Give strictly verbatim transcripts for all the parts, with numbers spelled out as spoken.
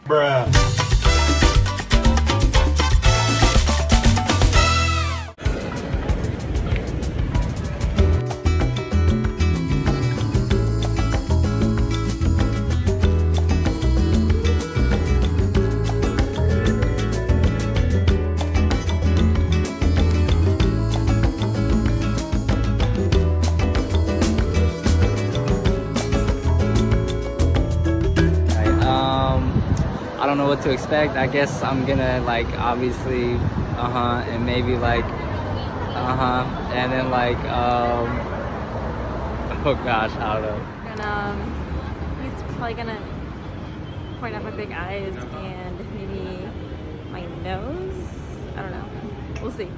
Bruh. I don't know what to expect. I guess I'm gonna like obviously uh-huh and maybe like uh-huh and then like um oh gosh, I don't know. And um he's probably gonna point out my big eyes and maybe my nose. I don't know. We'll see.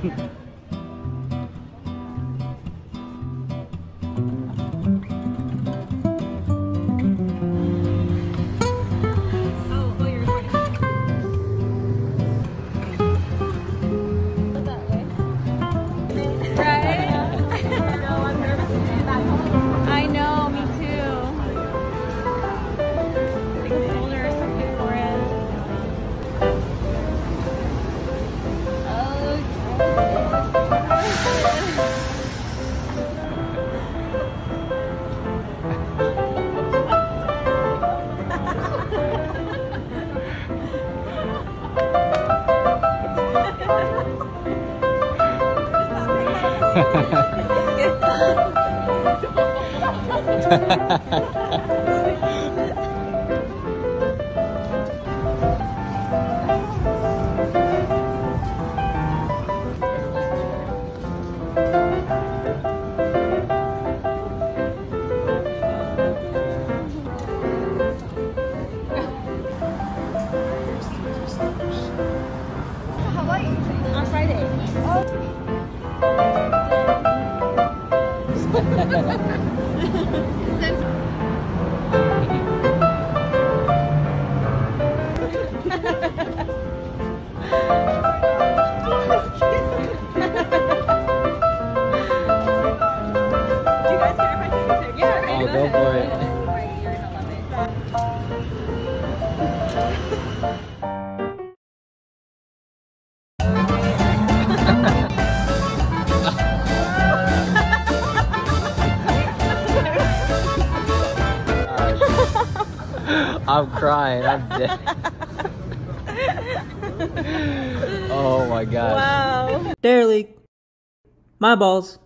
On Friday. Oh. Oh, go for it. I'm crying, I'm dead. Oh my god. Wow. DERELEEK. My balls.